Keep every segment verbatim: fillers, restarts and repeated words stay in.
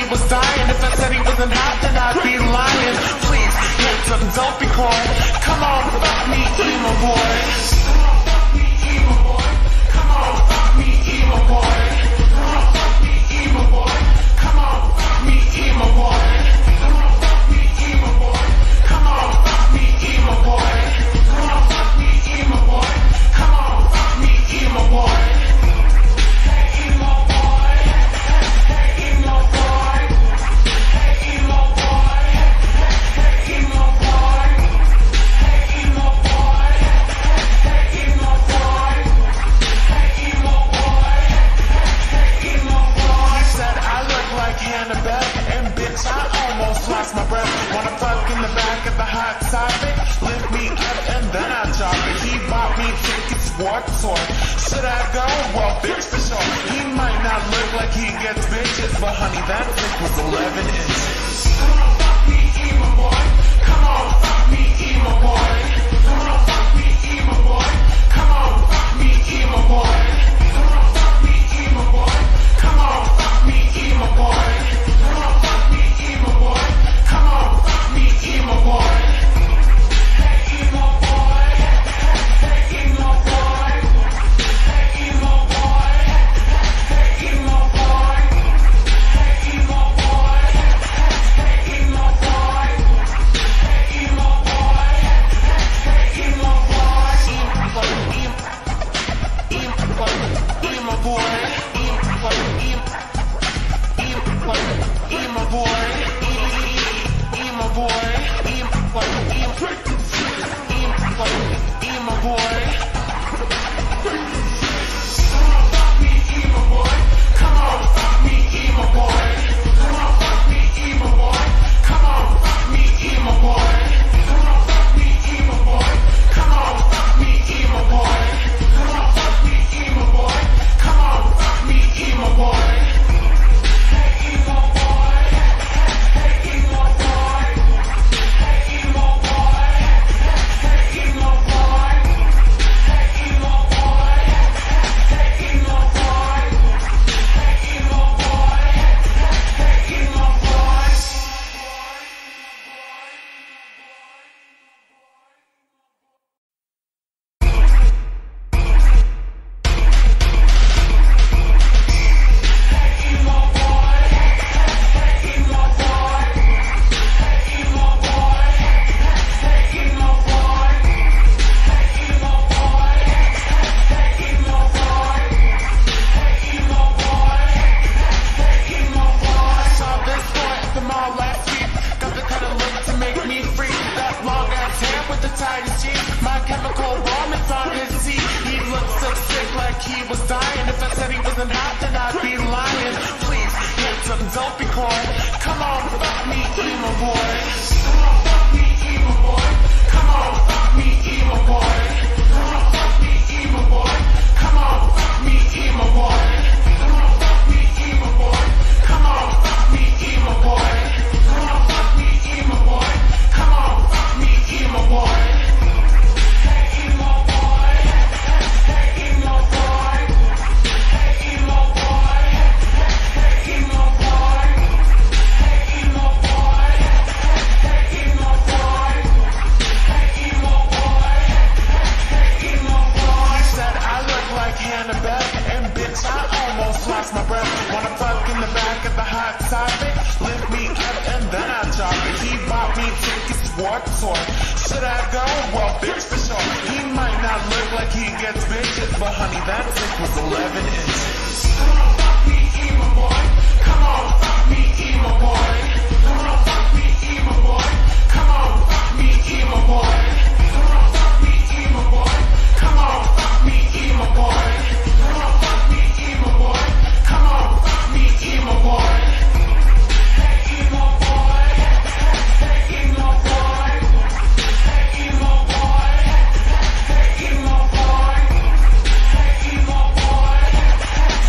was dying. If I said he wasn't hot, then I'd be lying. Please, handsome, don't be coy. Come on, fuck me, emo boy. Come on, fuck me, emo boy. Come on, fuck me, emo boy. Come on, fuck me, emo boy. Come on, fuck me, emo boy. Come on, fuck me, emo boy. Come on, fuck me, emo boy. Come on, fuck me, emo boy. Come on, fuck me, emo boy. My breath, wanna fuck in the back of the hot topic, lift me up and then I drop it. He bought me tickets, Warped Tour. Should I go? Well, bitch for sure. He might not look like he gets bitches, but honey, that dick was eleven inches. Come on, fuck me, emo boy. Come on, fuck me, emo boy. Come on, fuck me, emo boy. Come on, fuck me, emo boy. Come on, fuck me, emo boy. Come on, fuck me, emo boy. Come on, fuck me, emo boy. Come on, fuck me, emo boy. Hey, emo boy. Hey, emo boy. Hey, emo boy. Hey, emo boy. Hey, emo boy. Hey, emo boy. Hey, emo boy. Hey, emo boy. Emo boy. Emo boy. Emo boy, emo boy, emo boy. Come on, fuck me, emo boy. Come on, fuck me, emo boy. Come on, fuck me, emo boy. Come on, fuck me, emo boy. Come on, fuck me, emo boy. Come on, fuck me, emo boy. Come on, fuck me, emo boy. Come on, fuck me, emo boy. Hey, emo boy. Hey, emo boy. Emo boy, hey emo boy, hey emo boy, hey emo boy, hey emo boy, hey emo boy. He was dying. If I said he wasn't hot, then I'd be lying. Please, handsome, don't be coy. Come on, fuck me, emo boy. Come on, fuck me, emo boy. Come on, fuck me, emo boy. Come on, fuck me, emo boy. Come on, fuck me, emo boy. Come on, fuck me, emo boy. Come on, fuck me, emo boy. Come on, fuck me, emo boy. Come on, fuck me, emo boy. Hey, emo boy. Hey, emo boy. Hey, emo boy. Hey, emo boy. Hey, emo boy. Hey, emo boy. Hey, emo boy. Hey, emo boy. He said I look like Hannibal, and bitch, I almost lost my breath. Wanna fuck in the back of the hot topic, lift me up and then I drop it. He bought me tickets, Warped Tour. Should I go? Well, bitch for sure. He might not look like he gets bitches, but honey, that dick was eleven inches. Come on, fuck me, emo boy. Come on, fuck me, emo boy. Come on, fuck me, emo boy. Come on, fuck me, emo boy. Come on, fuck me, emo boy. Come on, fuck me, emo boy. Come on, fuck me, emo boy. Come on, fuck me, emo boy. Hey, emo boy. Hey, emo boy. Hey, emo boy. Hey, emo boy. Hey, emo boy.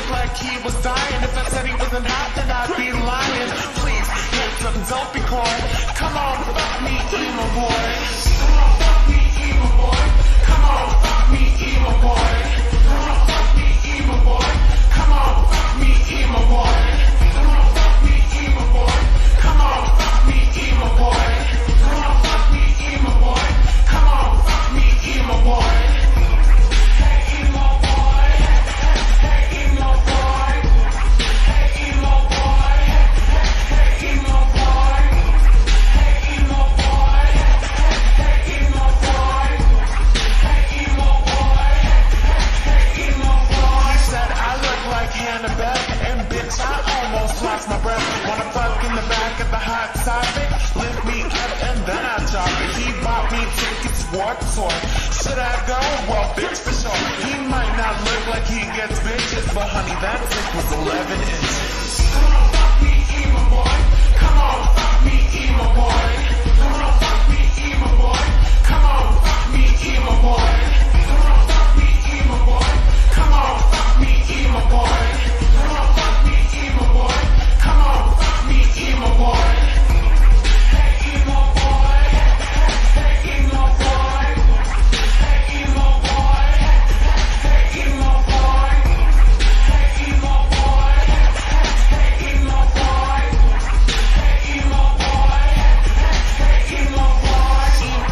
looked like he was dying. If I said he wasn't hot, then I'd be lying. Please, handsome, don't be coy. Come on, fuck me, emo boy. Come on, fuck me, emo boy. Come on, fuck me, emo boy. Come on, fuck me, emo boy. Come on, fuck me, emo boy. Come on, fuck me, emo boy. Come on, fuck me, emo boy. Come on, fuck me, emo boy. Come on, fuck me, emo boy. Hey, emo boy. Hey, emo boy. Hey, emo boy. Hey, emo boy. Hey, emo boy. Hey, emo boy. Hey, emo boy. Hey, emo boy. He said I look like Hannibal, and bitch I almost lost my breath. Wanna fuck in the back of the hot topic? Lift me up and then I drop it. He bought me tickets, Warped Tour. Should I go? Well, bitch for sure. He might not look like he gets bitches, but honey, that dick was eleven inches. Come on, fuck me, emo boy. Come on, fuck me, emo boy. Come on, fuck me, emo boy. Come on, fuck me, emo boy. Come on, fuck me, emo boy. Come on, fuck me, emo boy. Come on, fuck me, emo boy. Come on, fuck me, emo boy. Hey, emo boy. Hey, emo boy. Hey, emo boy. Hey, emo boy. Hey, emo boy. Hey, emo boy. Hey, emo boy. Hey, emo boy.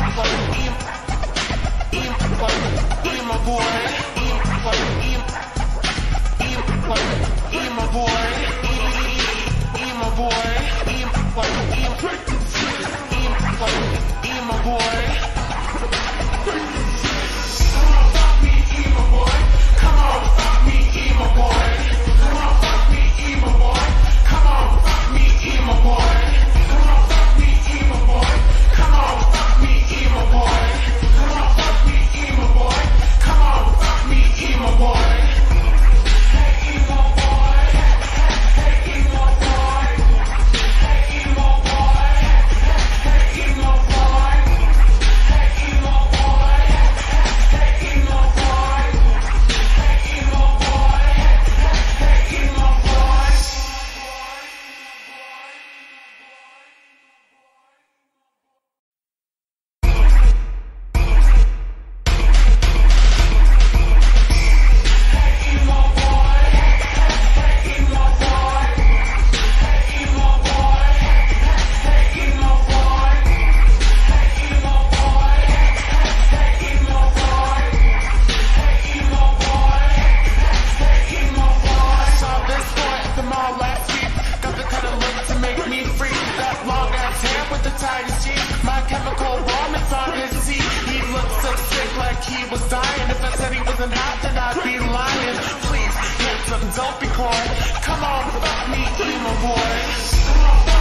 Emo boy. Emo boy. Emo boy. Emo boy. Come on, fuck me, emo boy. Come on, fuck me, emo boy. Come on, fuck me, emo boy. Come on, fuck me, emo boy. Come on, fuck me, emo boy. Come on, fuck me, emo boy. Come on, fuck me, emo boy. Come on, fuck me, emo boy. Hey, emo boy. Hey, emo boy. Hey, emo boy. Hey, emo boy. Hey, emo boy. Hey, emo boy. Hey, emo boy. Hey, emo boy. My chemical romance on his teeth. He looked so sick like he was dying. If I said he wasn't hot, then I'd be lying. Please, handsome, don't be coy. Come on, fuck me, emo boy. Come on,